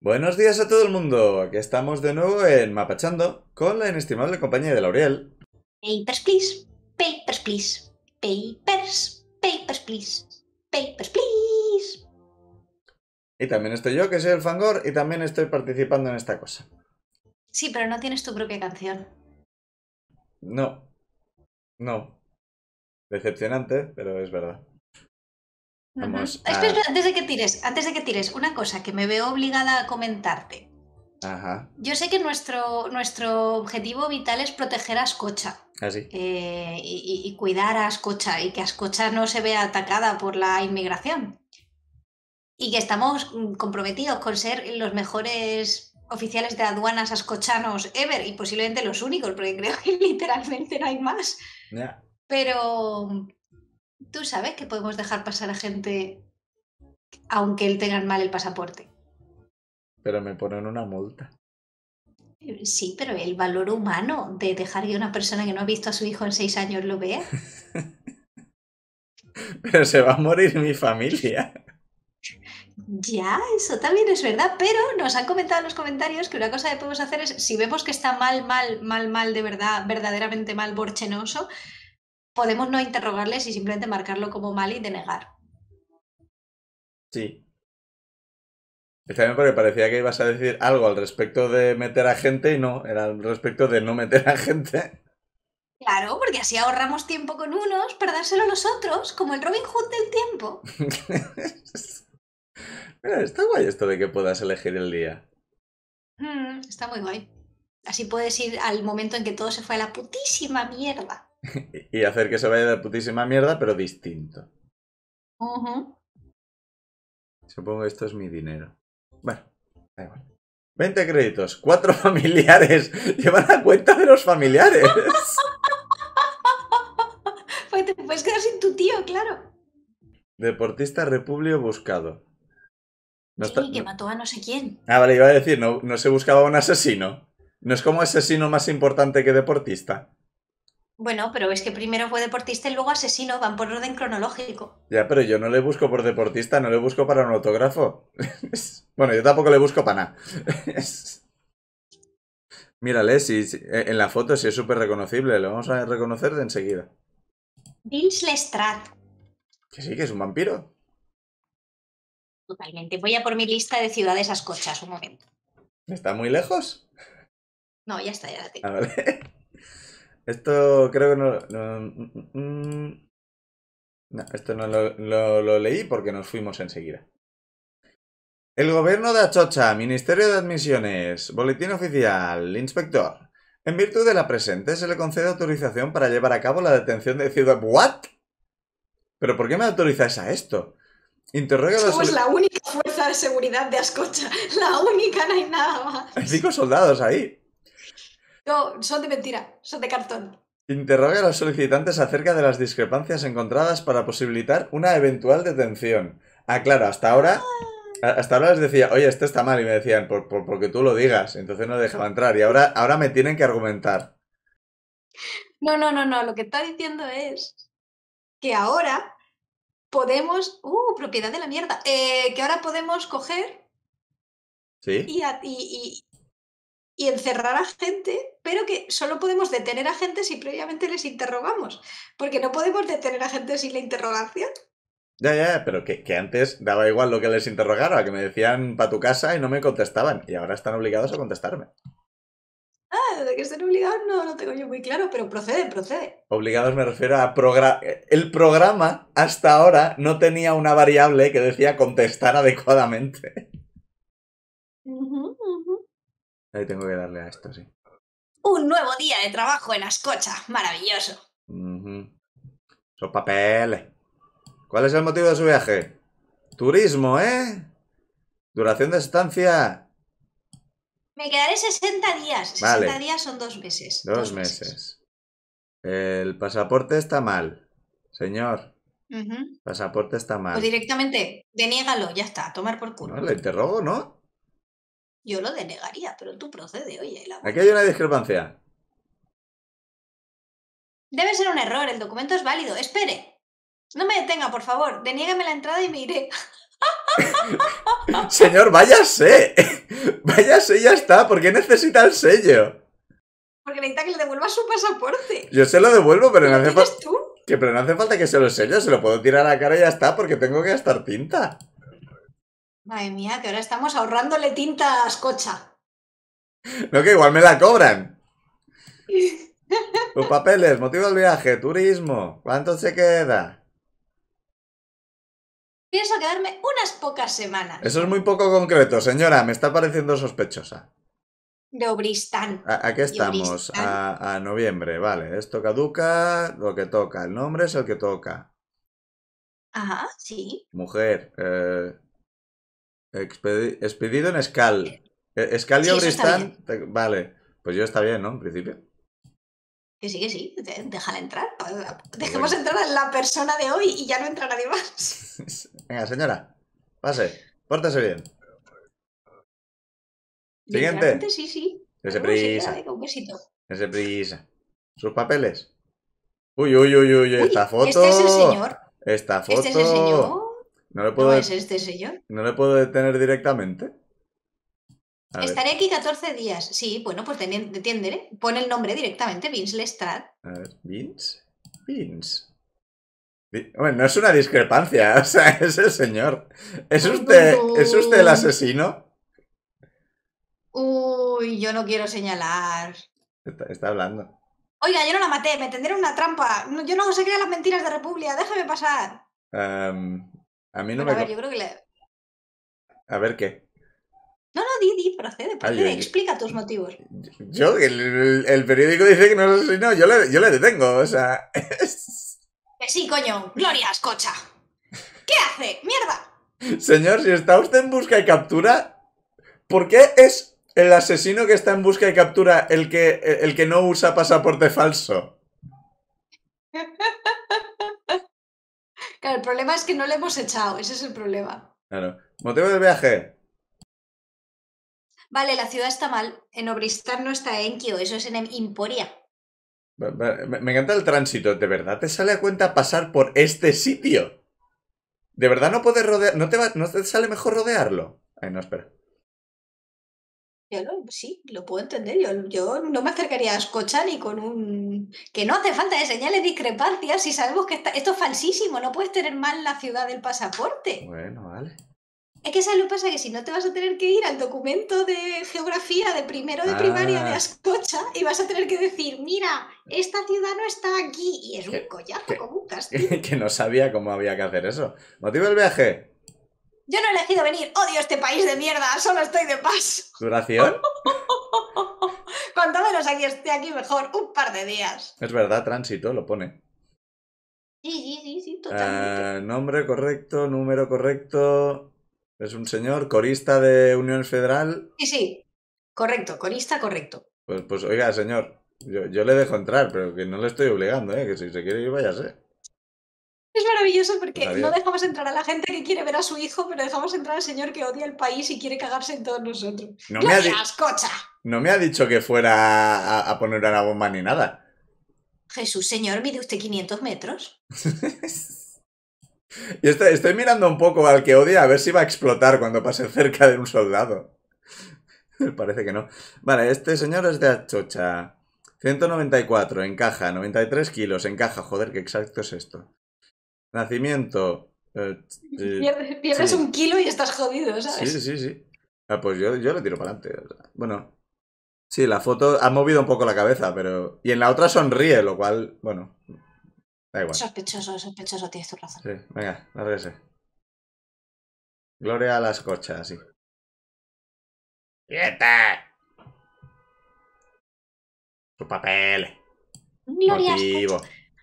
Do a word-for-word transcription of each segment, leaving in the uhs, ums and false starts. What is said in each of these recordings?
Buenos días a todo el mundo. Aquí estamos de nuevo en Mapachando con la inestimable compañía de Lauriel. Papers, please. Papers, please. Papers. Papers, please. Papers, please. Y también estoy yo, que soy el Fangor, y también estoy participando en esta cosa. Sí, pero no tienes tu propia canción. No. No. Decepcionante, pero es verdad. Vamos Uh-huh. Espera, a... espera, antes de que tires, antes de que tires, una cosa que me veo obligada a comentarte. Ajá. Yo sé que nuestro, nuestro objetivo vital es proteger a Ascocha. Así. Eh, y, y cuidar a Ascocha y que Ascocha no se vea atacada por la inmigración. Y que estamos comprometidos con ser los mejores oficiales de aduanas ascochanos ever y posiblemente los únicos, porque creo que literalmente no hay más. Ya. Pero tú sabes que podemos dejar pasar a gente aunque él tenga mal el pasaporte. Pero me ponen una multa. Sí, pero el valor humano de dejar que una persona que no ha visto a su hijo en seis años lo vea. Pero se va a morir mi familia. Ya, eso también es verdad, pero nos han comentado en los comentarios que una cosa que podemos hacer es, si vemos que está mal, mal, mal, mal, de verdad, verdaderamente mal, borchenoso, podemos no interrogarles y simplemente marcarlo como mal y denegar. Sí. Está bien porque parecía que ibas a decir algo al respecto de meter a gente y no, era al respecto de no meter a gente. Claro, porque así ahorramos tiempo con unos para dárselo a los otros, como el Robin Hood del tiempo. Mira, está guay esto de que puedas elegir el día. Mm, está muy guay. Así puedes ir al momento en que todo se fue a la putísima mierda. Y hacer que se vaya de putísima mierda, pero distinto. Uh-huh. Supongo que esto es mi dinero. Bueno, da igual. veinte créditos, cuatro familiares. Llevan la cuenta de los familiares. Pues te puedes quedar sin tu tío, claro. Deportista Republio buscado. No está, Sí, que no... mató a no sé quién. Ah, vale, iba a decir, no, no se buscaba un asesino. No es como asesino más importante que deportista. Bueno, pero es que primero fue deportista y luego asesino, van por orden cronológico. Ya, pero yo no le busco por deportista, no le busco para un autógrafo. Bueno, yo tampoco le busco para nada. Mírale, si, si, en la foto sí es súper reconocible, lo vamos a reconocer de enseguida. Vince Lestrade. Que sí, que es un vampiro. Totalmente. Voy a por mi lista de ciudades ascochas, un momento. ¿Está muy lejos? No, ya está, ya la Ah, tengo. vale. Esto creo que no... No, mm, mm, no esto no lo, lo, lo leí porque nos fuimos enseguida. El gobierno de Achocha, Ministerio de Admisiones, Boletín Oficial, Inspector. En virtud de la presente se le concede autorización para llevar a cabo la detención de ciudad... ¿What? ¿Pero por qué me autorizáis a esto? Interroga a los... Somos la única fuerza de seguridad de Ascocha. La única, no hay nada más. Hay cinco soldados ahí. No, son de mentira, son de cartón. Interroga a los solicitantes acerca de las discrepancias encontradas para posibilitar una eventual detención. Ah, claro, hasta ahora... Hasta ahora les decía, oye, esto está mal, y me decían, por, por, porque tú lo digas, entonces no dejaba entrar, y ahora, ahora me tienen que argumentar. No, no, no, no, lo que está diciendo es que ahora podemos... Uh, propiedad de la mierda. Eh, que ahora podemos coger ¿Sí? y, a- y, y, y encerrar a gente, pero que solo podemos detener a gente si previamente les interrogamos, porque no podemos detener a gente sin la interrogación. Ya, ya, pero que, que antes daba igual lo que les interrogara, que me decían pa' tu casa y no me contestaban, y ahora están obligados a contestarme. Ah, de que estén obligados no lo tengo yo muy claro, pero procede, procede. Obligados me refiero a programa... El programa hasta ahora no tenía una variable que decía contestar adecuadamente. Uh-huh, uh-huh. Ahí tengo que darle a esto, sí. Un nuevo día de trabajo en Ascocha, maravilloso. Uh-huh. Son papeles. ¿Cuál es el motivo de su viaje? Turismo, ¿eh? Duración de estancia. Me quedaré sesenta días. Vale. sesenta días son dos meses. Dos, Dos meses. meses. El pasaporte está mal. Señor, Uh-huh. pasaporte está mal. O directamente, deníegalo, ya está, a tomar por culo. No, le interrogo, ¿no? Yo lo denegaría, pero tú procede, oye. La... Aquí hay una discrepancia. Debe ser un error, el documento es válido. Espere. No me detenga, por favor. Deníegame la entrada y me iré. Señor, váyase. Váyase y ya está. ¿Por qué necesita el sello? Porque necesita que le devuelva su pasaporte. Yo se lo devuelvo, pero no hace falta. tú? Que pero no hace falta que se lo sello. Se lo puedo tirar a la cara y ya está, porque tengo que gastar tinta. Madre mía, que ahora estamos ahorrándole tinta a Ascocha. No, que igual me la cobran. Los papeles, motivo del viaje, turismo. ¿Cuánto se queda? Pienso quedarme unas pocas semanas. Eso es muy poco concreto, señora. Me está pareciendo sospechosa. De Obristán. ¿A, a qué estamos? A, a noviembre, vale. Esto caduca lo que toca. El nombre es el que toca. Ajá, sí. Mujer. Eh, expedi expedido en Escal. Eh, Escal y Sí, eso está Obristán. Vale. Pues yo está bien, ¿no? En principio. Que sí, que sí. Déjala entrar. Dejemos entrar a la persona de hoy y ya no entra nadie más. Venga, señora. Pase. Pórtese bien. Siguiente. Sí, sí. Dese Bueno, sí, prisa. venga, un besito. Dese prisa. Sus papeles. Uy, uy, uy, uy. Esta foto. Este es el señor. Esta foto. Este es el señor. No le puedo. No es este señor. No le puedo detener directamente. A Estaré ver. aquí catorce días. Sí, bueno, pues detiéndele. Pon el nombre directamente, Vince Lestrade. A ver, Vince. Vince. Bueno, no es una discrepancia, o sea, es el señor. ¿Es usted, ¿es usted el asesino? Uy, yo no quiero señalar. Está, está hablando. Oiga, yo no la maté, me tendieron una trampa. No, yo no sé creer las mentiras de República, déjame pasar. Um, a mí no bueno, me... A ver, yo creo que le... A ver, ¿qué? No, no, di, di, procede, procede, Ay, yo, explica tus motivos. Yo, el, el periódico dice que no es asesino, yo le, yo le detengo, o sea... Es... Que sí, coño, Gloria Escocha. ¿Qué hace? ¡Mierda! Señor, si está usted en busca y captura, ¿por qué es el asesino que está en busca y captura el que, el que no usa pasaporte falso? Claro, el problema es que no le hemos echado, ese es el problema. Claro. ¿Motivo del viaje? Vale, la ciudad está mal. En Obristán no está Enkyo, eso es en Emporia. Me encanta el tránsito. ¿De verdad te sale a cuenta pasar por este sitio? ¿De verdad no puedes rodear? ¿No te, va... ¿No te sale mejor rodearlo? Ay, no, espera. Yo lo, sí, lo puedo entender. Yo, yo no me acercaría a Ascocha ni con un... Que no hace falta de señales discrepancias si sabemos que está... esto es falsísimo. No puedes tener mal la ciudad del pasaporte. Bueno, vale. Es que ¿sabes lo que pasa? Que si no te vas a tener que ir al documento de geografía de primero de ah. primaria de Ascocha y vas a tener que decir, mira, esta ciudad no está aquí. Y es un collazo que, como un castigo. Que no sabía cómo había que hacer eso. ¿Motivo del viaje? Yo no he elegido venir. Odio este país de mierda. Solo estoy de paso. ¿Duración? Cuanto menos aquí esté aquí mejor. Un par de días. Es verdad, tránsito, lo pone. Sí, sí, sí, sí, totalmente. Uh, nombre correcto, número correcto. Es un señor corista de Unión Federal. Sí, sí. Correcto, corista, correcto. Pues, pues oiga, señor, yo, yo le dejo entrar, pero que no le estoy obligando, ¿eh? Que si se quiere ir, váyase. Es maravilloso porque Pues no dejamos entrar a la gente que quiere ver a su hijo, pero dejamos entrar al señor que odia el país y quiere cagarse en todos nosotros. No ¡Gloria, me ha di... Ascocha! No me ha dicho que fuera a, a poner una bomba ni nada. Jesús, señor, ¿mide usted quinientos metros? Y estoy, estoy mirando un poco al que odia a ver si va a explotar cuando pase cerca de un soldado. Parece que no. Vale, este señor es de Achocha. ciento noventa y cuatro, encaja. noventa y tres kilos, encaja. Joder, qué exacto es esto. Nacimiento. Eh, eh, pierdes pierdes sí. un kilo y estás jodido, ¿sabes? Sí, sí, sí. Ah, pues yo, yo le tiro para adelante. O sea, bueno. Sí, la foto ha movido un poco la cabeza, pero... Y en la otra sonríe, lo cual, bueno... Da igual. Sospechoso, sospechoso, tienes tu razón. Sí, venga, lárguese. Gloria a las cochas, sí. ¡Quieta! Su papel. Gloria Motivo.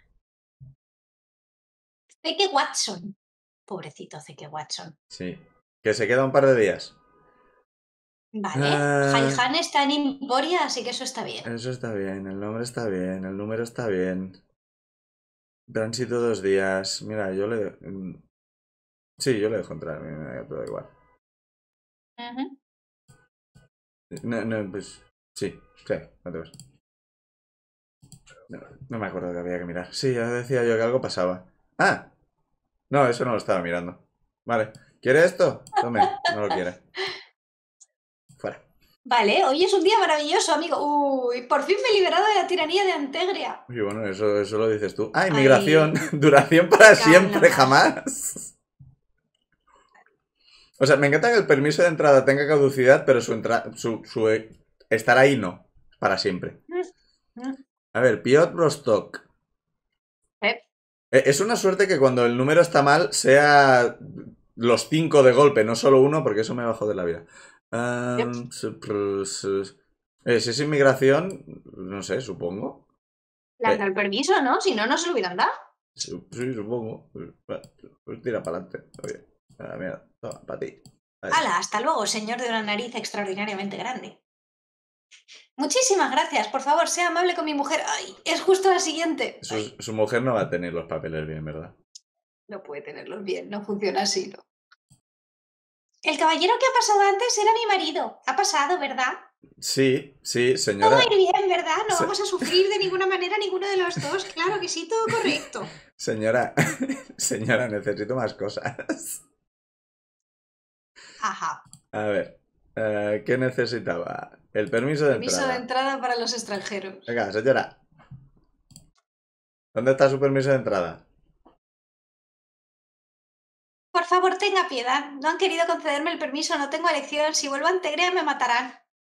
Zeke Watson. Pobrecito Zeke Watson. Sí. Que se queda un par de días. Vale. Ah, Haihan está en Emporia, así que eso está bien. Eso está bien, el nombre está bien, el número está bien. Tránsito dos días. Mira, yo le... Sí, yo le dejo entrar, me da todo igual. Uh-huh. No, no, pues... Sí, sí, no te ves. No, no me acuerdo que había que mirar. Sí, ya decía yo que algo pasaba. ¡Ah! No, eso no lo estaba mirando. Vale. ¿Quiere esto? Tome, no lo quiere. Fuera. Vale, hoy es un día maravilloso, amigo. Uy, por fin me he liberado de la tiranía de Antegria. Y bueno, eso, eso lo dices tú. Ah, inmigración. Ay, duración para siempre, jamás. O sea, me encanta que el permiso de entrada tenga caducidad, pero su, entra su, su estar ahí no. Para siempre. A ver, Piotr Vostok. ¿Eh? Es una suerte que cuando el número está mal sea los cinco de golpe, no solo uno, porque eso me bajó de la vida. Um, eh, si es inmigración, no sé, supongo. Le han dado el permiso, ¿no? Si no, no se lo hubieran dado. Sí, sí supongo. Pues tira para adelante. Oye, ah, mira, toma, para ti. Ahí. ¡Hala! Hasta luego, señor de una nariz extraordinariamente grande. Muchísimas gracias. Por favor, sea amable con mi mujer. ¡Ay! Es justo la siguiente. Su, su mujer no va a tener los papeles bien, ¿verdad? No puede tenerlos bien. No funciona así, ¿no? El caballero que ha pasado antes era mi marido. Ha pasado, ¿verdad? Sí, sí, señora. Todo va a ir bien, ¿verdad? No Se... vamos a sufrir de ninguna manera ninguno de los dos. Claro que sí, todo correcto. Señora, señora, necesito más cosas. Ajá. A ver, uh, ¿qué necesitaba? El permiso de permiso entrada. Permiso de entrada para los extranjeros. Venga, señora. ¿Dónde está su permiso de entrada? Por favor, tenga piedad. No han querido concederme el permiso, no tengo elección. Si vuelvo a Antegria me matarán.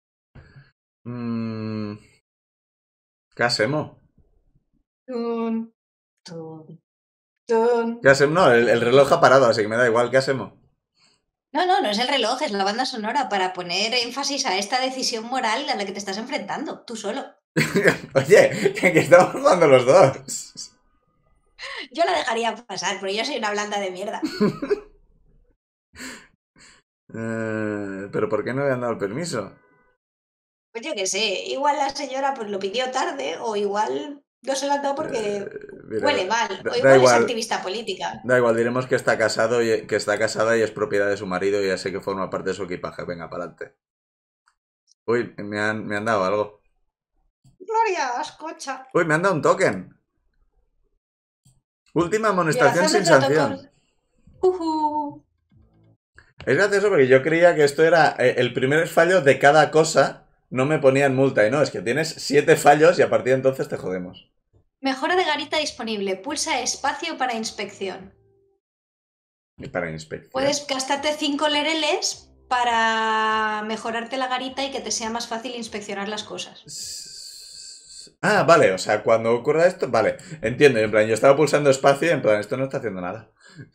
Mm... ¿Qué hacemos? Tun, tun, tun. ¿Qué hacemos? No, el, el reloj ha parado, así que me da igual. ¿Qué hacemos? No, no, no es el reloj, es la banda sonora para poner énfasis a esta decisión moral a la que te estás enfrentando, tú solo. Oye, que estamos jugando los dos. Yo la dejaría pasar, pero yo soy una blanda de mierda. uh, ¿Pero por qué no le han dado el permiso? Pues yo qué sé, igual la señora pues lo pidió tarde, o igual no se lo han dado porque uh, mira, huele mal, da, o igual, igual es activista política. Da igual, diremos que está casado y que está casada y es propiedad de su marido y ya sé que forma parte de su equipaje. Venga, para adelante. Uy, me han, me han dado algo. Gloria, escucha. Uy, me han dado un token. Última amonestación sin sanción. Uh -huh. Es gracioso porque yo creía que esto era el primer fallo de cada cosa. No me ponían multa y no, es que tienes siete fallos y a partir de entonces te jodemos. Mejora de garita disponible. Pulsa espacio para inspección. ¿Y para inspección? Puedes gastarte cinco lereles para mejorarte la garita y que te sea más fácil inspeccionar las cosas. Ah, vale, o sea, cuando ocurra esto, vale, entiendo, en plan, yo estaba pulsando espacio y en plan, esto no está haciendo nada.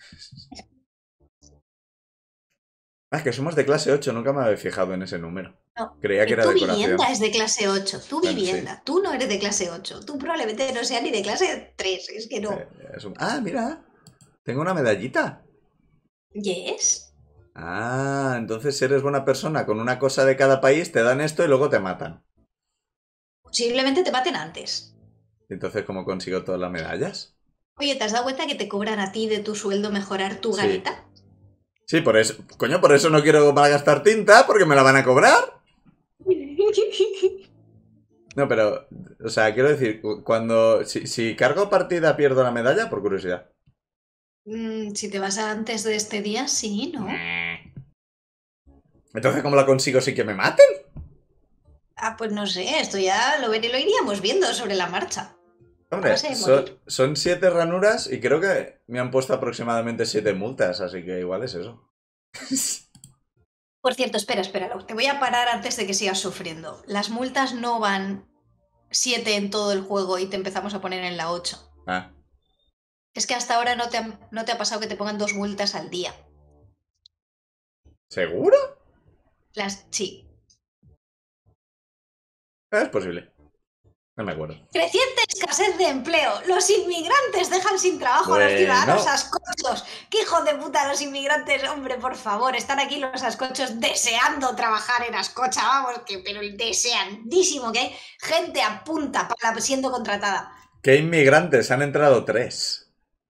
Ah, que somos de clase ocho, nunca me había fijado en ese número. No, creía que era tu decoración. vivienda es de clase ocho, tu bueno, vivienda, sí. Tú no eres de clase ocho, tú probablemente no seas ni de clase tres, es que no. Eh, es un... Ah, mira, tengo una medallita. Yes. Ah, entonces si eres buena persona con una cosa de cada país, te dan esto y luego te matan. Posiblemente te maten antes. Entonces, ¿cómo consigo todas las medallas? Oye, ¿te has dado cuenta que te cobran a ti de tu sueldo mejorar tu garita? Sí. Sí, por eso, coño, por eso no quiero gastar tinta, porque me la van a cobrar. No, pero, o sea, quiero decir, cuando, si, si cargo partida pierdo la medalla, por curiosidad. Mm, si te vas antes de este día, sí, ¿no? Entonces, ¿cómo la consigo sin que me maten? Ah, pues no sé, esto ya lo, lo iríamos viendo sobre la marcha. Hombre, son, son siete ranuras y creo que me han puesto aproximadamente siete multas, así que igual es eso. Por cierto, espera, espera, te voy a parar antes de que sigas sufriendo. Las multas no van siete en todo el juego y te empezamos a poner en la ocho. Ah. Es que hasta ahora no te, ha, no te ha pasado que te pongan dos multas al día. ¿Seguro? Las, sí. Es posible. No me acuerdo. Creciente escasez de empleo. Los inmigrantes dejan sin trabajo bueno. a los ciudadanos ascochos. ¡Qué hijo de puta los inmigrantes! Hombre, por favor, están aquí los ascochos deseando trabajar en Ascocha. Vamos, que pero el deseandísimo que hay gente a punta para siendo contratada. ¿Qué inmigrantes? Han entrado tres.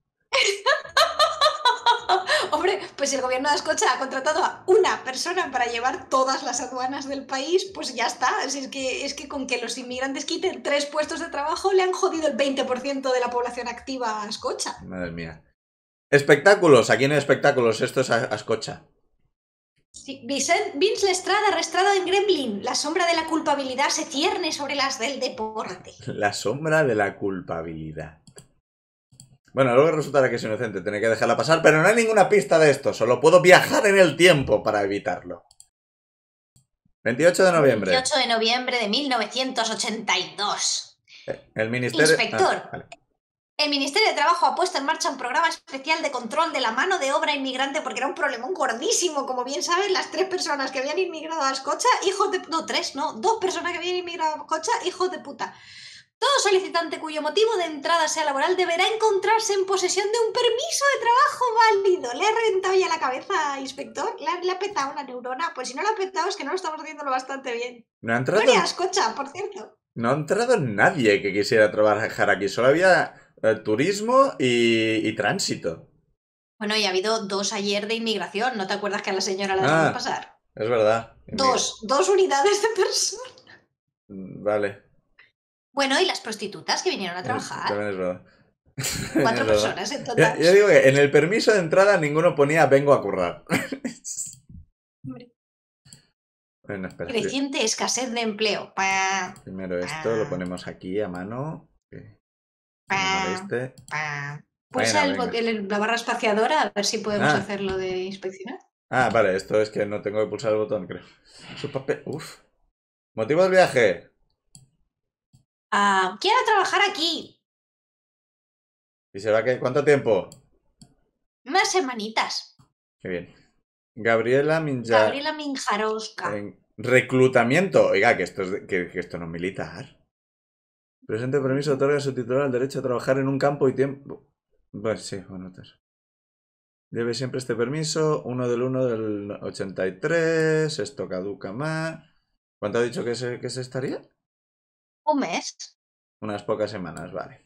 Hombre, pues si el gobierno de Ascocha ha contratado a una persona para llevar todas las aduanas del país, pues ya está. Así es que, es que con que los inmigrantes quiten tres puestos de trabajo le han jodido el veinte por ciento de la población activa a Ascocha. Madre mía. Espectáculos. Aquí no hay espectáculos. Esto es Ascocha. Sí. Vicent, Vince Lestrada, arrestado en Gremlin. La sombra de la culpabilidad se cierne sobre las del deporte. La sombra de la culpabilidad. Bueno, luego resultará que es inocente. Tiene que dejarla pasar, pero no hay ninguna pista de esto. Solo puedo viajar en el tiempo para evitarlo. veintiocho de noviembre. veintiocho de noviembre de mil novecientos ochenta y dos. El ministerio... Inspector. Ah, vale. El Ministerio de Trabajo ha puesto en marcha un programa especial de control de la mano de obra inmigrante porque era un problemón gordísimo. Como bien saben, las tres personas que habían inmigrado a Ascocha, hijos de... No, tres, no. Dos personas que habían inmigrado a Ascocha, hijos de puta. Todo solicitante cuyo motivo de entrada sea laboral deberá encontrarse en posesión de un permiso de trabajo válido. ¿Le ha reventado ya la cabeza, inspector? ¿Le ha, le ha petado una neurona? Pues si no le ha petado es que no lo estamos haciéndolo bastante bien. No ha entrado... No a Ascocha, por cierto. No ha entrado nadie que quisiera trabajar aquí. Solo había eh, turismo y, y tránsito. Bueno, y ha habido dos ayer de inmigración. ¿No te acuerdas que a la señora la Ah, dejamos pasar? Es verdad. Dos, dos unidades de personas. Vale. Bueno, y las prostitutas que vinieron a trabajar. También es verdad. Cuatro es verdad. personas en total. Yo, yo digo que en el permiso de entrada ninguno ponía vengo a currar. Hombre. Bueno, espera. Creciente escasez de empleo. Pa, Primero esto lo ponemos aquí a mano. Que pa, no moleste. pa. Pulsa Bueno, el, venga. el- la barra espaciadora a ver si podemos Ah. hacerlo de inspeccionar. Ah, vale, esto es que no tengo que pulsar el botón, creo. Su papel. Uf. Motivo del viaje. Ah, quiero trabajar aquí. ¿Y se va que cuánto tiempo? Unas semanitas. Qué bien. Gabriela Minja. Gabriela Minjarowska. En reclutamiento. Oiga, que esto, es de- que, que esto no es militar. Presente permiso otorga a su titular el derecho a trabajar en un campo y tiempo. Pues sí, bueno, entonces. Lleve siempre este permiso. uno del uno del ochenta y tres. Esto caduca más. ¿Cuánto ha dicho que se, que se estaría? Un mes. Unas pocas semanas, vale.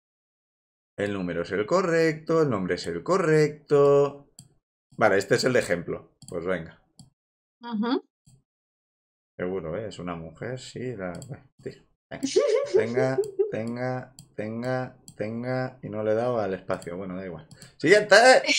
El número es el correcto, el nombre es el correcto. Vale, este es el de ejemplo. Pues venga. Uh-huh. Seguro, ¿eh? Es una mujer, sí. La... Sí. Venga. Tenga, tenga, tenga, tenga. Y no le he dado al espacio. Bueno, da igual. ¡Siguiente!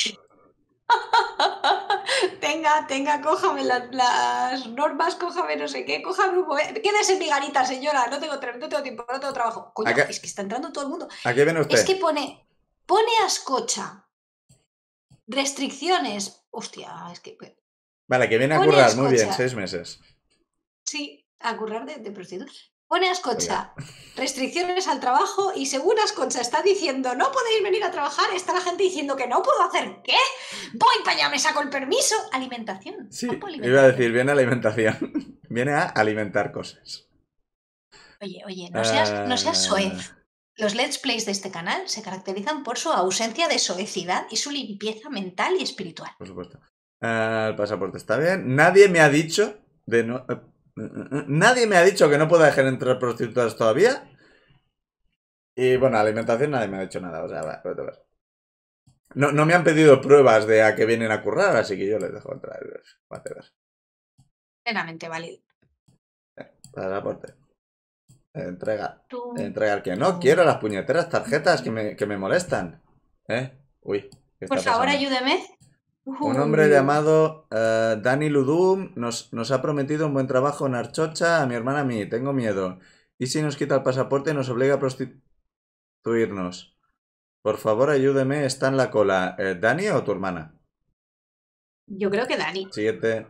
tenga, tenga, cójame las, las normas, cójame no sé qué, cójame un momento. Quédese en mi garita, señora. No tengo, no tengo tiempo, no tengo trabajo. Coño, Acá... es que está entrando todo el mundo. ¿A qué viene usted? Es que pone, pone Ascocha. Restricciones. Hostia, es que... Vale, que viene a Pone currar, Ascocha. muy bien, seis meses. Sí, a currar de, de prostituta. Pone Ascocha, restricciones al trabajo y según Ascocha está diciendo no podéis venir a trabajar, está la gente diciendo que no puedo hacer ¿qué? Voy para allá, me saco el permiso. Alimentación. Sí, alimentación. iba a decir, viene a alimentación. Viene a alimentar cosas. Oye, oye, no seas, uh... no seas soez. Los let's plays de este canal se caracterizan por su ausencia de soecidad y su limpieza mental y espiritual. Por supuesto. Uh, el pasaporte está bien. Nadie me ha dicho de no... Uh, Nadie me ha dicho que no pueda dejar entrar prostitutas todavía. Y bueno, alimentación nadie me ha dicho nada. O sea, va, va, va. No, no me han pedido pruebas de a que vienen a currar, así que yo les dejo entrar. Plenamente válido. Pasaporte. Entrega. Entregar que no quiero las puñeteras tarjetas que me, que me molestan. ¿Eh? Uy. ¿qué está Por favor, pasando? ayúdeme. Un hombre llamado uh, Dani Ludum nos, nos ha prometido un buen trabajo en Archocha a mi hermana a mí. Tengo miedo. ¿Y si nos quita el pasaporte y nos obliga a prostituirnos? Por favor, ayúdeme. Está en la cola. Eh, ¿Dani o tu hermana? Yo creo que Dani. Siguiente.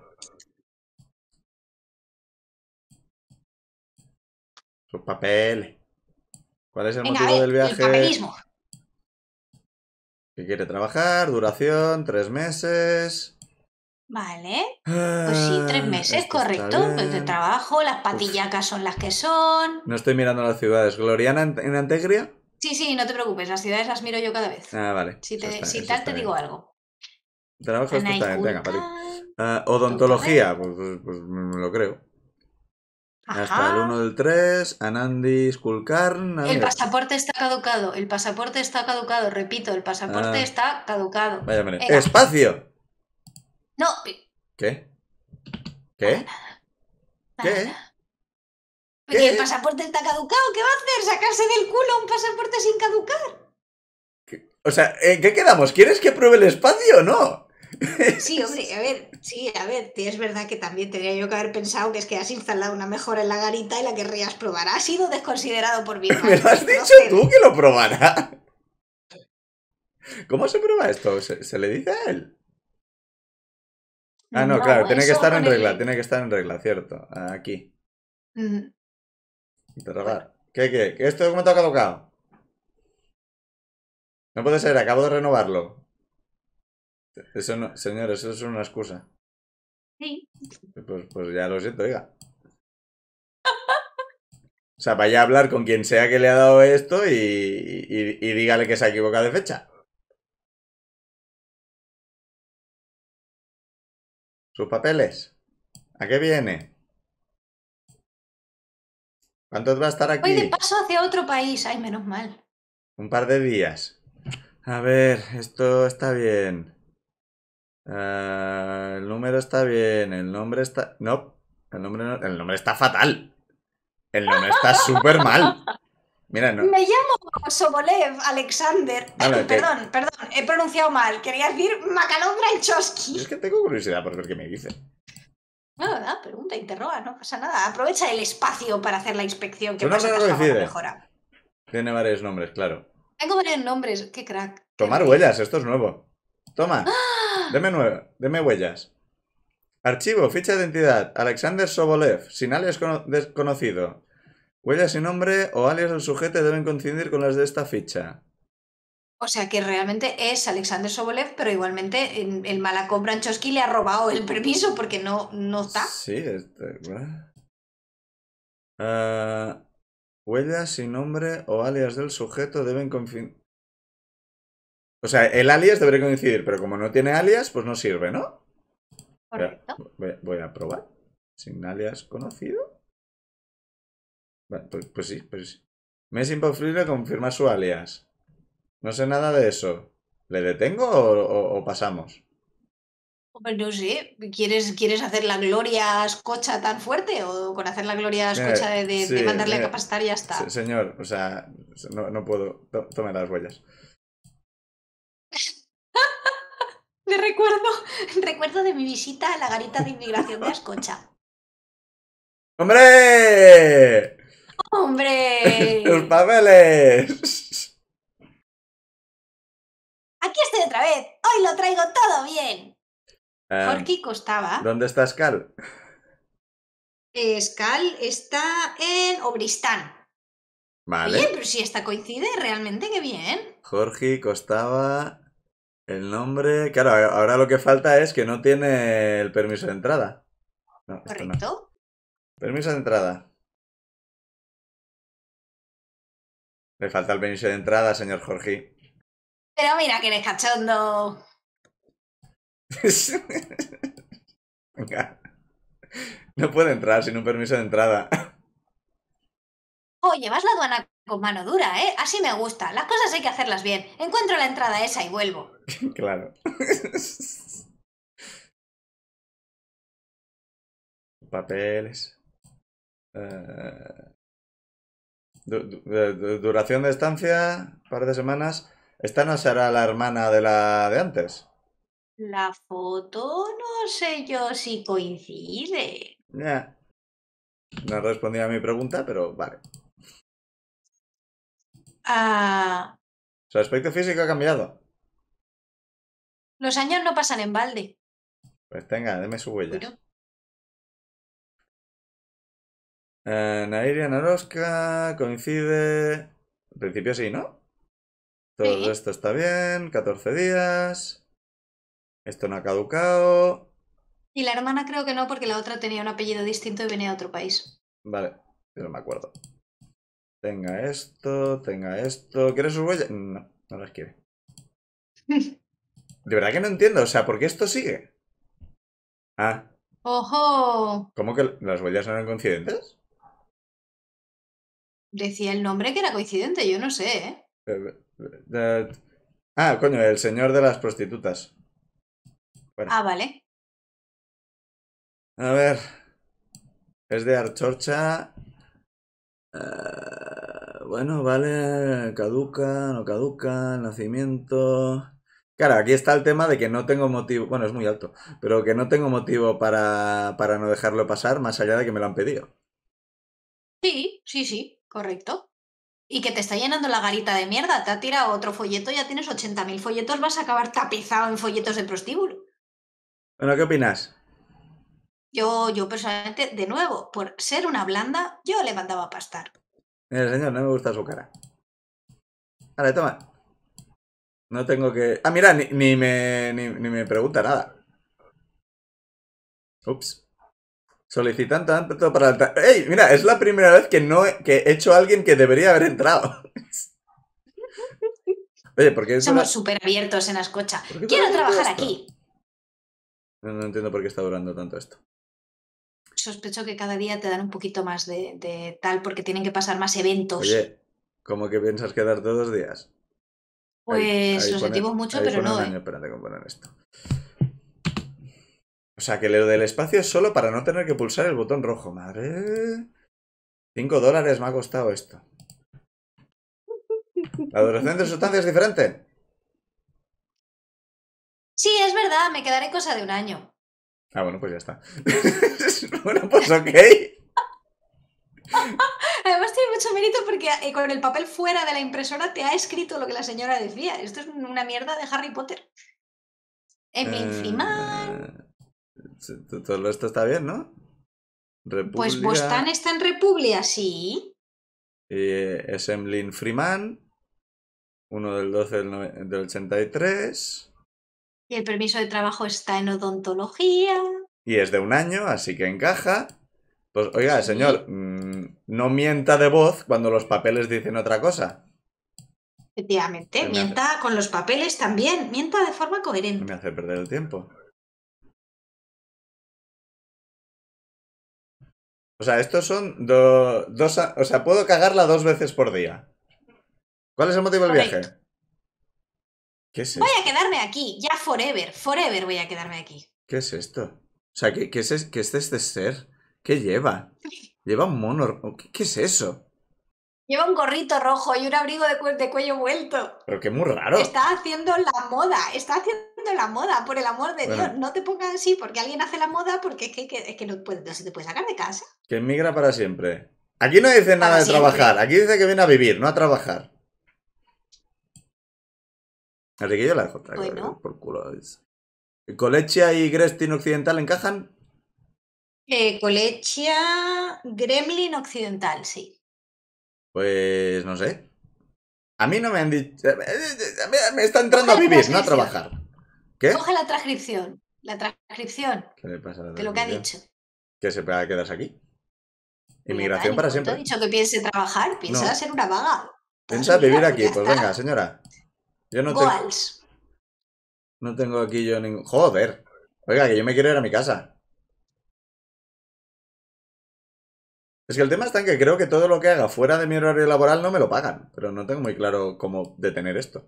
Sus papeles. ¿Cuál es el Venga, motivo ver, del viaje? El papelismo. Que quiere trabajar, duración, tres meses. Vale. Pues sí, tres meses, Esto correcto. De trabajo, las patillacas Uf. son las que son. No estoy mirando las ciudades. ¿Gloriana en Antegria? Sí, sí, no te preocupes, las ciudades las miro yo cada vez. Ah, vale. Si, te, está, si tal te bien. digo algo. Trabajo esto también, venga, para ti. Uh, odontología, pues, pues, pues me lo creo. Ajá. Hasta el uno del tres, Anandi Skulkarn. El pasaporte está caducado, el pasaporte está caducado, repito, el pasaporte ah. está caducado. Vaya, vale. ¡Espacio! No. ¿Qué? ¿Qué? Nada, ¿Qué? Nada. ¿Qué? El pasaporte está caducado, ¿qué va a hacer? ¿Sacarse del culo un pasaporte sin caducar? ¿Qué? O sea, ¿en qué quedamos? ¿Quieres que pruebe el espacio o no? Sí, hombre, a ver, sí, a ver, es verdad que también tendría yo que haber pensado que es que has instalado una mejora en la garita y la querrías probar. Ha sido desconsiderado por mi Me lo parte. has dicho Procede. tú que lo probara. ¿Cómo se prueba esto? ¿Se, se le dice a él? Ah, no, claro, No, tiene que eso estar en con regla, el... tiene que estar en regla, cierto. Aquí. Mm, bueno, Interrogar. ¿Qué, qué? ¿Que este documento ha caducado? No puede ser, acabo de renovarlo. Eso no, señor, eso es una excusa. sí. Pues, pues ya lo siento, oiga. O sea, vaya a hablar con quien sea que le ha dado esto y, y, y dígale que se ha equivocado de fecha. ¿Sus papeles? ¿A qué viene? ¿Cuánto va a estar Voy de aquí? paso hacia otro país. Ay, menos mal. Un par de días. A ver, esto está bien. Ah, el número está bien. El nombre está... No, el nombre, no- el nombre está fatal. El nombre está súper mal. Mira, no. Me llamo Sobolev Alexander. Vale, que... Perdón, perdón, he pronunciado mal. Quería decir Makalov Yo es Granchowski. que tengo curiosidad por ver qué me dice. No, nada, pregunta, interroga, no pasa nada. Aprovecha el espacio para hacer la inspección que Su más nombre no atascado la coincide. mejora. Tiene varios nombres, claro. Tengo varios nombres. Qué crack, qué Tomar bien. huellas, esto es nuevo. Toma, ¡Ah! deme nueve, deme huellas. Archivo, ficha de identidad. Alexander Sobolev, sin alias cono- desconocido. Huellas y nombre o alias del sujeto deben coincidir con las de esta ficha. O sea que realmente es Alexander Sobolev, pero igualmente en- el Malakov Branchowski le ha robado el permiso porque no, no está. Sí, este... Ah, huellas y nombre o alias del sujeto deben coincidir. O sea, el alias debería coincidir, pero como no tiene alias, pues no sirve, ¿no? Voy a, Correcto. voy a- voy a probar. Sin alias conocido. Vale, pues, pues sí, pues sí. Me es imposible confirmar su alias. No sé nada de eso. ¿Le detengo o, o- o pasamos? Pues no sé, ¿quieres, ¿quieres hacer la gloria escocha tan fuerte? ¿O con hacer la gloria escocha Mire, de, de- sí, de mandarle a mire, capacitar y ya se- está? señor, o sea, no, no puedo. To- Tome las huellas. Le recuerdo, recuerdo de mi visita a la garita de inmigración de Ascocha. ¡Hombre! ¡Los ¡Hombre! papeles! Aquí estoy otra vez. Hoy lo traigo todo bien. Em, Jorge costaba. ¿Dónde está Scal? Skal está en Obristán. Oye, Vale. pero si esta coincide, realmente qué bien. Jorge costaba el nombre. Claro, ahora lo que falta es que no tiene el permiso de entrada. No, esto no. Correcto. Permiso de entrada. Le falta el permiso de entrada, señor Jorge. Pero mira que eres cachondo. Venga. No puede entrar sin un permiso de entrada. Oh, llevas la aduana con mano dura, ¿eh? Así me gusta. Las cosas hay que hacerlas bien. Encuentro la entrada esa y vuelvo. Claro. Papeles. Eh, du- du- du- duración de estancia, par de semanas. Esta no será la hermana de la de antes. La foto no sé yo si coincide. Ya. No he respondido a mi pregunta, pero vale. Ah, Su aspecto físico ha cambiado. los años no pasan en balde. Pues tenga, deme sus Bueno, huellas. Eh, Nairia Naroska coincide. En principio sí, ¿no? Todo sí. esto está bien. catorce días. Esto no ha caducado. Y la hermana creo que no, porque la otra tenía un apellido distinto y venía de otro país. Vale, yo no me acuerdo. Tenga esto, tenga esto. ¿Quieres sus huellas? No, no las quiere. De verdad que no entiendo. O sea, ¿por qué esto sigue? Ah, ¡Ojo! ¿cómo que las huellas no eran coincidentes? Decía el nombre que era coincidente, yo no sé, ¿eh? Eh, eh, Ah, coño, el señor de las prostitutas. Ah, Fuera. vale. A ver. Es de Archorcha. Eh, bueno, vale, caduca, no caduca, el nacimiento... Claro, aquí está el tema de que no tengo motivo, bueno, es muy alto, pero que no tengo motivo para, para no dejarlo pasar, más allá de que me lo han pedido. Sí, sí, sí, correcto. Y que te está llenando la garita de mierda, te ha tirado otro folleto, ya tienes ochenta mil folletos, vas a acabar tapizado en folletos de prostíbulo. Bueno, ¿qué opinas? Yo, yo personalmente, de nuevo, por ser una blanda, yo le mandaba a pastar. Mira, señor, no me gusta su cara. Vale, toma. No tengo que... Ah, mira, ni, ni me, ni, ni me pregunta nada. Ups. Solicitante tanto para el... ¡Ey! Mira, es la primera vez que no he, que he hecho a alguien que debería haber entrado. Oye, ¿por qué Somos dura... súper abiertos en Ascocha. ¿Por qué dura Quiero tanto trabajar esto? aquí. No, no entiendo por qué está durando tanto esto. Sospecho que cada día te dan un poquito más de, de tal porque tienen que pasar más eventos. Oye, ¿cómo que piensas quedarte dos días? Pues ahí, ahí lo pone, sentimos mucho, ahí pero pone no, un ¿eh? año, espérate que poner esto. O sea, que lo del espacio es solo para no tener que pulsar el botón rojo. Madre... Cinco dólares me ha costado esto. ¿La duración de sustancia es diferente? Sí, es verdad, me quedaré cosa de un año. Ah, bueno, pues ya está. Bueno, pues ok. Además tiene mucho mérito porque eh, con el papel fuera de la impresora te ha escrito lo que la señora decía. Esto es una mierda de Harry Potter. Emblem Freeman. Eh, todo esto está bien, ¿no? Pues Bostan República... está en República, sí. Eh, es Emlyn Freeman. Uno del doce del, nove- del ochenta y tres. Y el permiso de trabajo está en odontología. Y es de un año, así que encaja. Pues oiga, Sí. señor, mmm, no mienta de voz cuando los papeles dicen otra cosa. Efectivamente, Que me mienta hace, con los papeles también. Mienta de forma me coherente. hace perder el tiempo. O sea, estos son do- dos... a- O sea, puedo cagarla dos veces por día. ¿Cuál es el motivo del Correcto. viaje? ¿Qué es Voy esto? a quedarme aquí, ya forever, forever voy a quedarme aquí. ¿Qué es esto? O sea, ¿qué, qué es, es- qué es este ser? ¿Qué lleva? Lleva un mono... ¿Qué, qué es eso? Lleva un gorrito rojo y un abrigo de, cu- de cuello vuelto. Pero que muy raro. Está haciendo la moda, está haciendo la moda, por el amor de Bueno. Dios. No te pongas así porque alguien hace la moda porque es que, que- es que no, puede- no se te puede sacar de casa. Que emigra para siempre. Aquí no dice nada Para de siempre. trabajar. Aquí dice que viene a vivir, no a trabajar. Así que yo la dejo Bueno. por culo. ¿Colechia y Grestin Occidental encajan? Eh, Colechia Gremlin Occidental, sí. Pues no sé. A mí no me han dicho... Me está entrando a vivir, no a trabajar. ¿Qué? Coge la transcripción. La transcripción ¿Qué le pasa a la de lo que ha transcripción? dicho. ¿Que se pueda quedarse aquí? Pues Inmigración para siempre. Ha dicho que piense trabajar, piensa No. ser una vaga. Piensa vivir aquí. Pues venga, señora. Yo no tengo... Goals. No tengo aquí yo ningún... Joder. Oiga, que yo me quiero ir a mi casa. Es que el tema está en que creo que todo lo que haga fuera de mi horario laboral no me lo pagan. Pero no tengo muy claro cómo detener esto.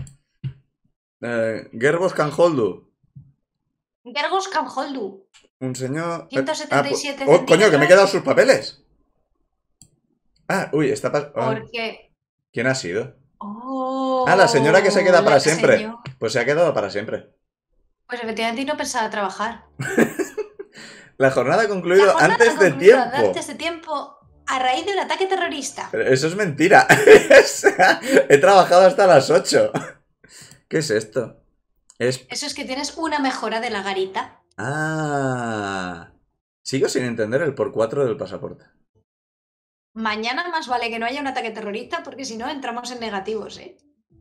Eh, Gerbos Canholdu. Gergos Canholdu. Un señor... ciento setenta y siete Ah, oh, coño, que me he centímetros. quedado sus papeles. Ah, uy, está... pas- ah, Porque... ¿Quién ha sido? Oh, Ah, la señora que se queda para la siempre. señor- Pues se ha quedado para siempre. Pues efectivamente y no pensaba trabajar. La jornada ha concluido La jornada antes ha de concluido tiempo. Antes de tiempo a raíz de un ataque terrorista. Pero eso es mentira. He trabajado hasta las ocho. ¿Qué es esto? Es... Eso es que tienes una mejora de la garita. Ah. Sigo sin entender el por cuatro del pasaporte. Mañana más vale que no haya un ataque terrorista porque si no entramos en negativos, ¿eh?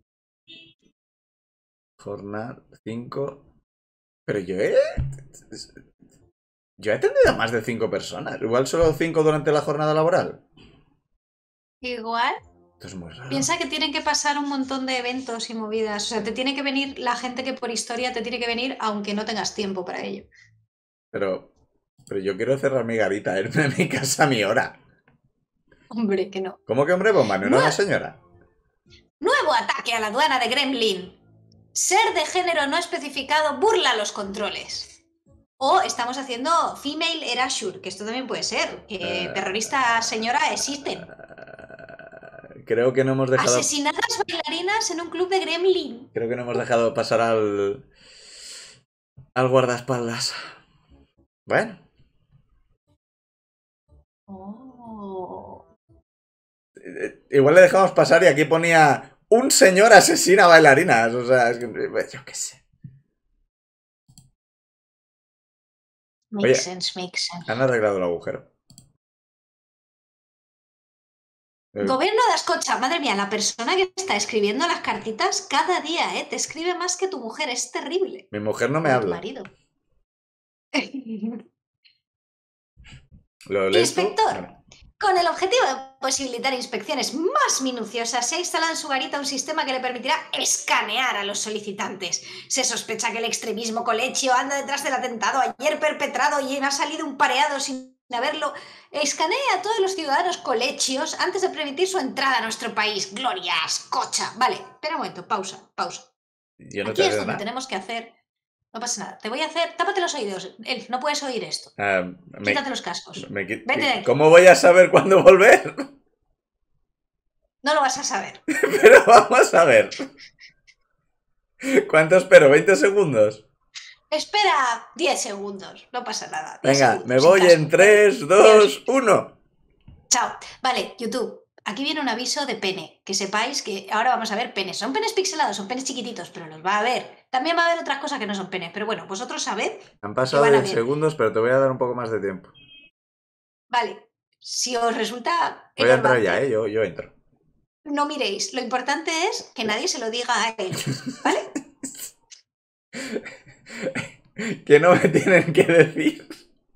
Jornada cinco. Pero yo he... Yo he atendido a más de cinco personas. Igual solo cinco durante la jornada laboral. Igual. Esto es muy raro. Piensa que tienen que pasar un montón de eventos y movidas. O sea, te tiene que venir la gente que por historia te tiene que venir aunque no tengas tiempo para ello. Pero... Pero yo quiero cerrar mi garita, irme a mi casa a mi hora. Hombre, que no. ¿Cómo que hombre bomba? ¿No era una señora? Nuevo ataque a la aduana de Gremlin. Ser de género no especificado burla los controles. O estamos haciendo female erasure, que esto también puede ser. Que Eh, terroristas señora existen. Uh, creo que no hemos dejado... Asesinadas bailarinas en un club de Gremlin. Creo que no hemos dejado pasar al... al guardaespaldas. Bueno. Oh. Igual le dejamos pasar y aquí ponía... Un señor asesina bailarinas. O sea, es que... yo qué sé. Make Oye, sense, make sense. han arreglado el agujero. Eh, Gobierno de Ascocha, madre mía, la persona que está escribiendo las cartitas cada día, ¿eh? Te escribe más que tu mujer, es terrible. Mi mujer no me O tu habla. marido. ¿Lo lees tú? Inspector. Vale. Con el objetivo de posibilitar inspecciones más minuciosas, se ha instalado en su garita un sistema que le permitirá escanear a los solicitantes. Se sospecha que el extremismo colegio anda detrás del atentado ayer perpetrado y ha salido un pareado sin haberlo. Escanea a todos los ciudadanos colegios antes de permitir su entrada a nuestro país. Gloria, Ascocha. Vale, espera un momento, pausa, pausa. Yo no Aquí te es veo donde nada. tenemos que hacer... No pasa nada, te voy a hacer... Tápate los oídos, Elf, no puedes oír esto. Uh, me, Quítate los cascos. me, me, Vete de aquí. ¿Cómo voy a saber cuándo volver? No lo vas a saber. Pero vamos a ver. ¿Cuánto espero? ¿veinte segundos? Espera diez segundos, no pasa nada. Venga, segundos, me sin voy casco. en tres, dos, uno. Chao. Vale, YouTube. Aquí viene un aviso de pene. Que sepáis que ahora vamos a ver penes. Son penes pixelados, son penes chiquititos, pero los va a ver. También va a haber otras cosas que no son penes. Pero bueno, vosotros sabed. Han pasado van a diez ver. segundos, pero te voy a dar un poco más de tiempo. Vale. Si os resulta... Voy a entrar enervante, ya, ¿eh? Yo, yo entro. No miréis. Lo importante es que nadie se lo diga a él. ¿Vale? Que no me tienen que decir.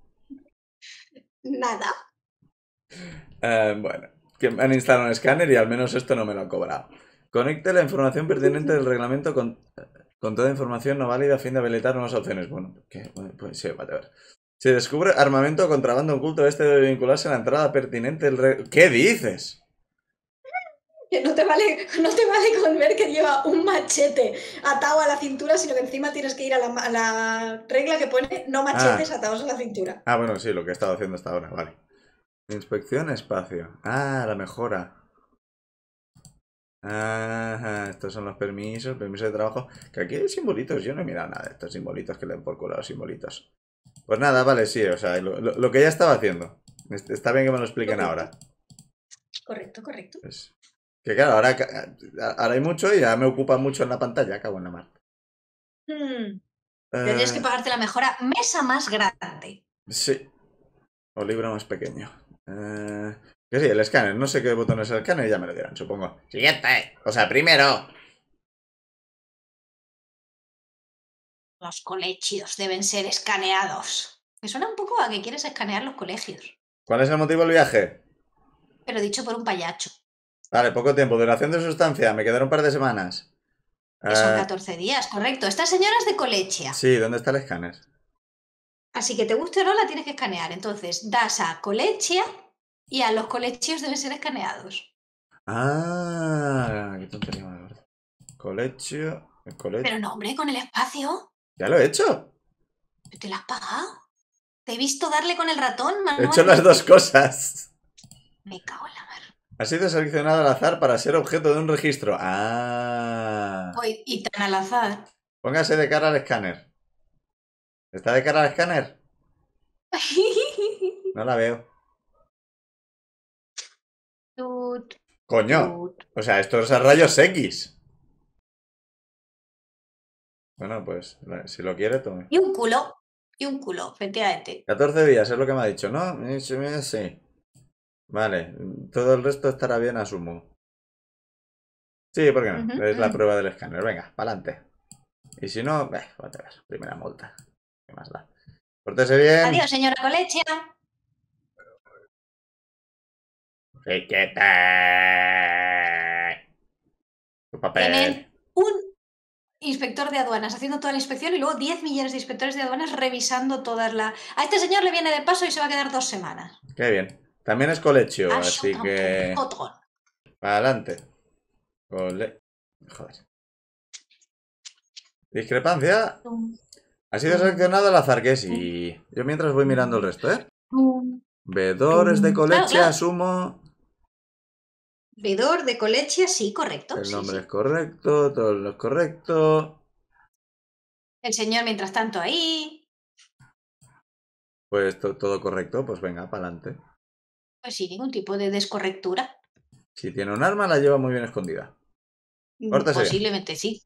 Nada. Uh, bueno, que me han instalado un escáner y al menos esto no me lo han cobrado. Conecte la información pertinente del reglamento con, con toda información no válida a fin de habilitar nuevas opciones. Bueno, que, pues sí, vale, a ver. Si descubre armamento o contrabando oculto, este debe vincularse a la entrada pertinente del reglamento. ¿Qué dices? Que no te vale, no te vale con ver que lleva un machete atado a la cintura, sino que encima tienes que ir a la, a la regla que pone no machetes Ah. atados a la cintura. Ah, bueno, sí, lo que he estado haciendo hasta ahora, vale. Inspección espacio. Ah, la mejora. Ajá, estos son los permisos, permisos de trabajo. Que aquí hay simbolitos, yo no he mirado nada de estos simbolitos que le den por culo a los simbolitos. Pues nada, vale, sí, o sea, lo, lo, lo que ya estaba haciendo. Está bien que me lo expliquen ahora. Correcto, correcto. Pues, que claro, ahora, ahora hay mucho y ya me ocupa mucho en la pantalla, cago en la mar. Hmm. Eh, Tendrías que pagarte la mejora mesa más grande. Sí. O libro más pequeño. Eh, que sí, el escáner. No sé qué botón es el escáner y ya me lo dirán, supongo. Siguiente. O sea, primero. Los colegios deben ser escaneados. Me suena un poco a que quieres escanear los colegios. ¿Cuál es el motivo del viaje? Pero dicho por un payacho. Vale, poco tiempo. Duración de sustancia. Me quedaron un par de semanas. Que son Eh, catorce días, correcto. Esta señora es de colegia. sí, ¿dónde está el escáner? Así que te guste o no, la tienes que escanear. Entonces, das a colegia y a los colegios deben ser escaneados. Ah, qué tontería más gorda. Colegio. El colegio. Pero no, hombre, con el espacio. Ya lo he hecho. ¿Te la has pagado? Te he visto darle con el ratón, He Manuel. hecho las dos cosas. Me cago en la mar. Ha sido seleccionado al azar para ser objeto de un registro. Ah. Hoy, y tan al azar. Póngase de cara al escáner. ¿Está de cara al escáner? No la veo. Tut, Coño. tut. O sea, esto es a rayos X. Bueno, pues si lo quiere, tome. Y un culo. Y un culo, efectivamente. catorce días, es lo que me ha dicho, ¿no? Sí. Vale, todo el resto estará bien, asumo. Sí, ¿por qué no? Ujú, Es la ujú. prueba del escáner. Venga, para adelante. Y si no, eh, whatever. Primera multa. ¿Qué más da? Pórtese bien. Adiós, señora colegia. Riquete. Tu papel. Tienen un inspector de aduanas haciendo toda la inspección y luego diez millones de inspectores de aduanas revisando todas las... A este señor le viene de paso y se va a quedar dos semanas. Qué bien. También es colegio, Ah, así shut up, que... otro. Para adelante. Cole... Joder. Discrepancia. Ha sido seleccionado al azar, que sí. Yo mientras voy mirando el resto, ¿eh? Vedores de coleche, Claro, claro. asumo. Veedor de Colechia, sí, correcto. El sí, nombre sí. es correcto, todo lo es correcto. El señor, mientras tanto, ahí. Pues to- todo correcto, pues venga, para adelante. Pues sin ningún tipo de descorrectura. Si tiene un arma, la lleva muy bien escondida. Mm, Pórtese bien. Posiblemente sí.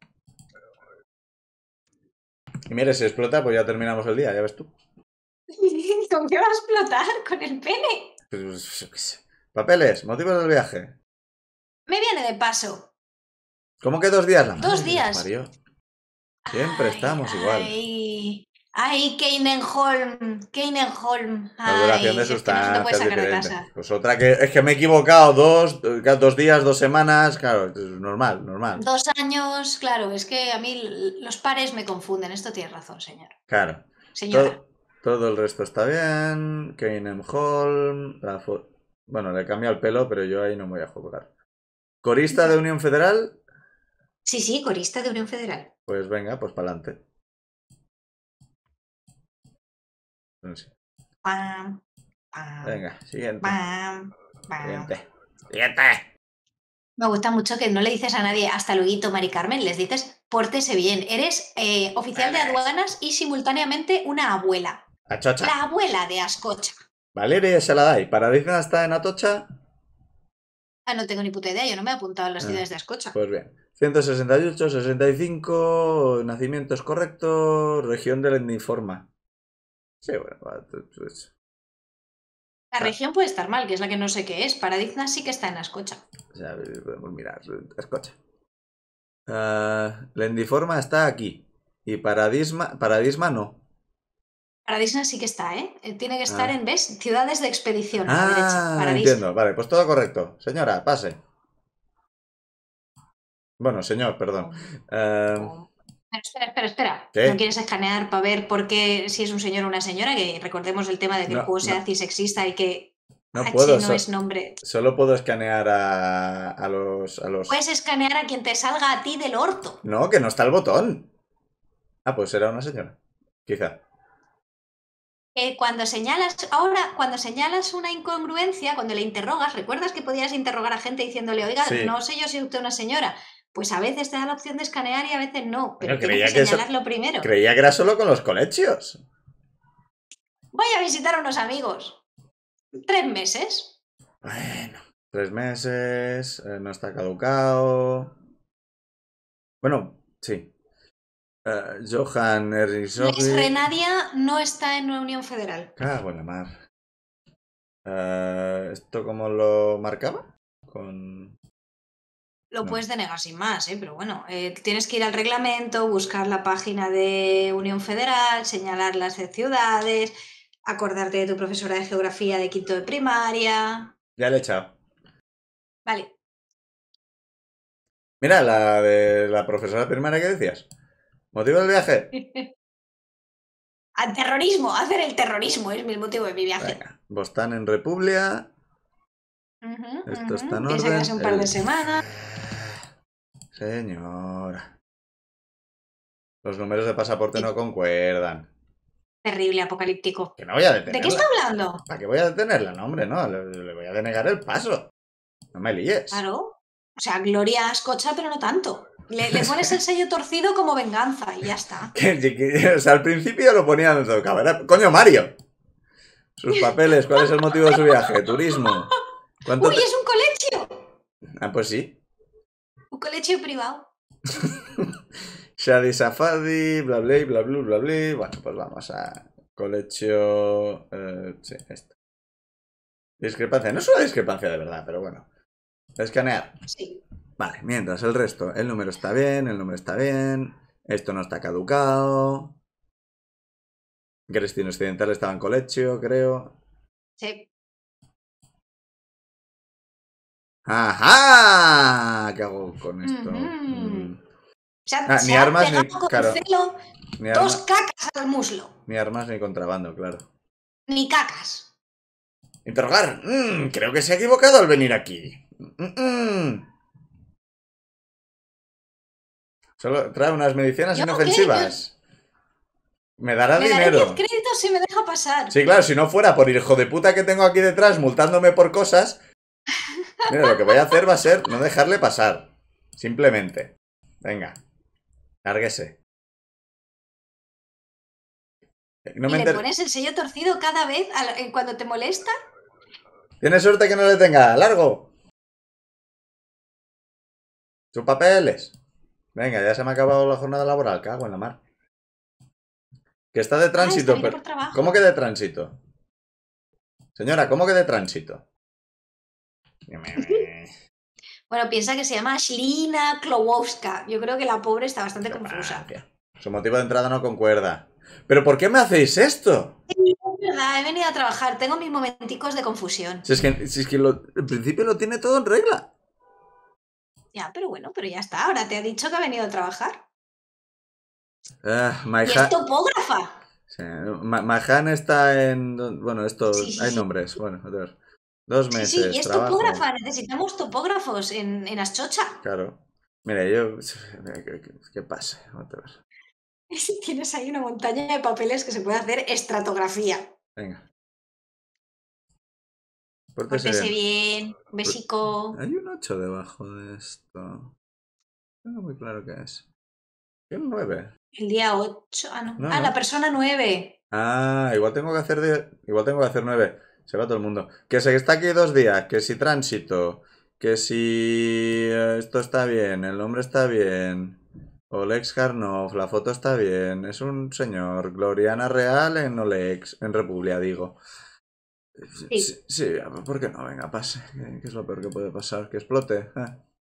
Y mire, si explota, pues ya terminamos el día, ya ves tú. ¿Con qué va a explotar? ¿Con el pene? Pues, yo qué sé. Papeles, motivos del viaje. Me viene de paso. ¿Cómo que dos días? La madre Dos que nos días. parió. Siempre Ay, estamos igual. ay, ay, Keinenholm, Keinenholm. La duración de Ay, es que no se te puede sustancias sacar de diferente. casa. Pues otra que es que me he equivocado dos, dos días, dos semanas. Claro, es normal, normal. Dos años, claro, es que a mí l- los pares me confunden. Esto tiene razón, señor. Claro. Señora. Todo, todo el resto está bien. Keinenholm. La fo- bueno, le cambia el pelo, pero yo ahí no me voy a jugar. Corista de Unión Federal. Sí, sí, corista de Unión Federal. Pues venga, pues para adelante. No sé. Pam, pam, Venga, siguiente. pam, pam. Siguiente. Siguiente. Me gusta mucho que no le dices a nadie hasta luego, Mari Carmen, les dices pórtese bien. Eres eh, oficial de aduanas y simultáneamente una abuela. Achocha. La abuela de Ascocha. Valeria se la da. ¿Y Paradisna está en Atocha? Ah, no tengo ni puta idea, yo no me he apuntado en las Ah, ciudades de Ascocha. Pues bien. ciento sesenta y ocho, sesenta y cinco. Nacimiento es correcto. Región del Endiforma. Sí, bueno, va, pues. La Ah, región puede estar mal, que es la que no sé qué es. Paradizna sí que está en Ascocha. ya podemos mirar. Escocha. Uh, Lendiforma está aquí. Y Paradisma. Paradisma no. Paradisna sí que está, ¿eh? Tiene que estar Ah. en, ¿ves? Ciudades de expedición a la Ah, derecha. Paradisna. entiendo. Vale, pues todo correcto. Señora, pase. Bueno, señor, perdón. Uh, Espera, espera, espera. ¿Qué? ¿No quieres escanear para ver por qué si es un señor o una señora? Que recordemos el tema de que no, el juego sea no, cisexista y que no H puedo. no So es nombre. solo puedo escanear a, a los... A los... Puedes escanear a quien te salga a ti del orto. No, que no está el botón. Ah, pues era una señora. Quizá. Eh, cuando señalas, ahora, cuando señalas una incongruencia, cuando le interrogas, ¿recuerdas que podías interrogar a gente diciéndole, oiga, Sí. no sé yo si usted es una señora? Pues a veces te da la opción de escanear y a veces no, pero Bueno, tienes creía que que eso- señalarlo primero. Creía que era solo con los colegios. Voy a visitar a unos amigos. Tres meses. Bueno, tres meses. Eh, no está caducado. Bueno, sí. Uh, Johan Errizogi. Luis Renadia no está en la Unión Federal. Cago en la mar. Uh, ¿Esto cómo lo marcaba? Con... Lo No. puedes denegar sin más, ¿eh? Pero bueno, eh, tienes que ir al reglamento, buscar la página de Unión Federal, señalar las ciudades, acordarte de tu profesora de geografía de quinto de primaria. Ya le he echado. Vale. Mira, la de la profesora primaria que decías. ¿Motivo del viaje? Al terrorismo, hacer el terrorismo es el motivo de mi viaje. Venga, Bostán en República. Uh-huh, Esto uh-huh. está en Piensa orden. que hace un par El... de semanas. Señora. Los números de pasaporte no concuerdan. Terrible, apocalíptico. Que no voy a detenerla. ¿De qué está hablando? ¿Para qué voy a detenerla? No, hombre, no. Le, le voy a denegar el paso. No me líes. Claro. O sea, Gloria Ascocha, pero no tanto. Le, le pones el sello torcido como venganza y ya está. Que, que, o sea, al principio lo ponía en todo cabrón. ¡Coño, Mario! Sus papeles, ¿cuál es el motivo de su viaje? Turismo. ¿Cuánto ¡Uy, te... es un colegio! Ah, pues sí. Un colegio privado. Shadi Safadi, bla bla bla bla bla bla. Bueno, pues vamos a colegio. Eh, sí, esto. Discrepancia. No es una discrepancia de verdad, pero bueno. Escanear. Sí. Vale, mientras el resto. El número está bien, el número está bien. Esto no está caducado. Destino occidental estaba en colegio, creo. Sí. ¡Ajá! ¿Qué hago con esto? Uh-huh. Mm. Se ha, Ah, se ni ha armas pegado ni. con Claro. celo Ni, dos arma, cacas al muslo. ni armas ni contrabando, claro. Ni cacas. Interrogar. Mm, creo que se ha equivocado al venir aquí. Mm, mm. Solo trae unas medicinas ¿Yo inofensivas. Me dará Me daré dinero. diez créditos si me deja pasar. Sí, claro, si no fuera por el hijo de puta que tengo aquí detrás multándome por cosas. Mira, lo que voy a hacer va a ser no dejarle pasar. Simplemente. Venga. Lárguese. No ¿Y me le enter... pones el sello torcido cada vez a la- eh, cuando te molesta? Tienes suerte que no le tenga. ¡Largo! Sus papeles. Venga, ya se me ha acabado la jornada laboral. Cago en la mar. Que está de Ah, tránsito, esta viene pero... por trabajo. ¿Cómo que de tránsito? Señora, ¿cómo que de tránsito? Bueno, piensa que se llama Shlina Klowowska. Yo creo que la pobre está bastante confusa. Su motivo de entrada no concuerda. ¿Pero por qué me hacéis esto? Es verdad, he venido a trabajar. Tengo mis momenticos de confusión. Si es que, si es que lo, en principio lo tiene todo en regla. Ya, pero bueno, pero ya está. Ahora te ha dicho que ha venido a trabajar. Uh, my Y ha... es topógrafa. Sí, my, my Han está en... Bueno, esto... Sí, sí, hay sí. nombres. Bueno, a ver. Dos meses, Sí, sí, y es trabajo. topógrafa. Necesitamos topógrafos en, en Aschocha. Claro. Mira, yo... ¿Qué, qué, qué pasa? Vamos a ver. Tienes ahí una montaña de papeles que se puede hacer estratografía. Venga. Pórtese Pórtese bien. bien. bien, besico. Hay un ocho debajo de esto. No tengo muy claro qué es. ¿Qué un nueve? El día ocho. Ah, no. No, ah, no. la persona nueve. Ah, igual tengo que hacer de... Igual tengo que hacer nueve. Se va todo el mundo. Que se está aquí dos días. Que si tránsito. Que si... Esto está bien. El nombre está bien. Olex Karnov. La foto está bien. Es un señor. Gloriana Real en Olex. En Republia, digo. Sí. Sí, sí, ¿por qué no? Venga, pase. ¿Qué es lo peor que puede pasar? Que explote. Ah.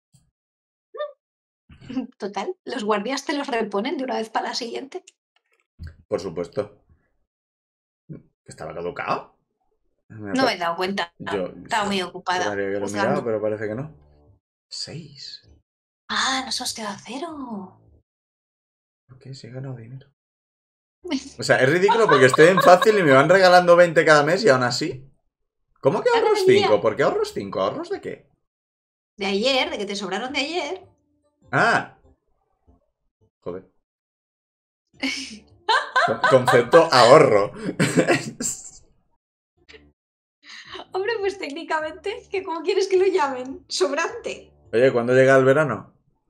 Total, los guardias te los reponen de una vez para la siguiente. Por supuesto. ¿Estaba caducado? Me No me he dado cuenta. Yo Estaba muy ocupada. juraría que lo he juzgando. mirado, pero parece que no. Seis. Ah, nos has quedado a cero. ¿Por qué? Si he ganado dinero. O sea, es ridículo porque estoy en fácil y me van regalando veinte cada mes y aún así. ¿Cómo que ahorros cinco? ¿Por qué ahorros cinco? ¿Ahorros de qué? De ayer, de que te sobraron de ayer. Ah. Joder. Con- concepto ahorro. Hombre, pues técnicamente, ¿que ¿cómo quieres que lo llamen? Sobrante. Oye, ¿cuándo llega el verano?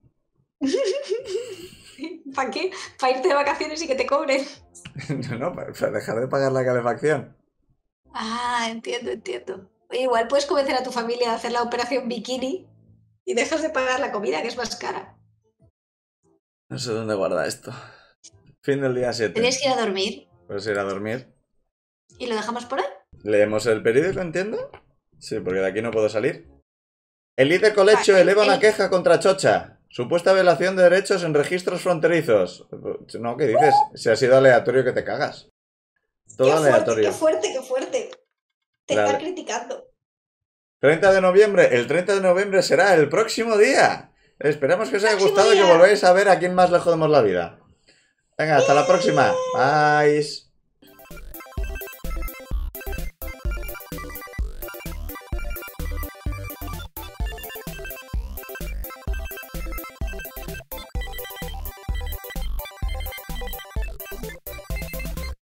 ¿Para qué? ¿Para irte de vacaciones y que te cobren? No, no, para, para dejar de pagar la calefacción. Ah, entiendo, entiendo. Oye, igual puedes convencer a tu familia a hacer la operación bikini y dejas de pagar la comida, que es más cara. No sé dónde guarda esto. Fin del día siete. Tenías que ir a dormir Puedes ir a dormir. y lo dejamos por ahí. ¿Leemos el periódico, entiendo? Sí, porque de aquí no puedo salir. El líder Colecho Ah, el- eleva una el- queja contra Chocha. Supuesta violación de derechos en registros fronterizos. No, ¿qué dices? Si ha sido aleatorio que te cagas. Todo Qué fuerte, aleatorio. qué fuerte, qué fuerte. Te Dale. está criticando. treinta de noviembre. El treinta de noviembre será el próximo día. Esperamos que os haya Próximo gustado y que día. volváis a ver a quién más le jodemos la vida. Venga, hasta la próxima. Bye.